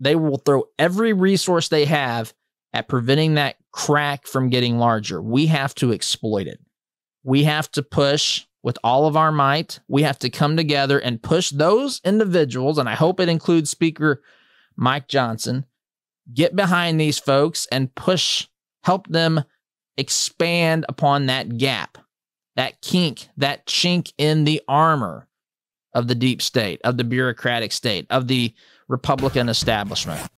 They will throw every resource they have at preventing that crack from getting larger. We have to exploit it. We have to push with all of our might. We have to come together and push those individuals, and I hope it includes Speaker Mike Johnson, get behind these folks and push, help them expand upon that gap, that kink, that chink in the armor of the deep state, of the bureaucratic state, of the Republican establishment.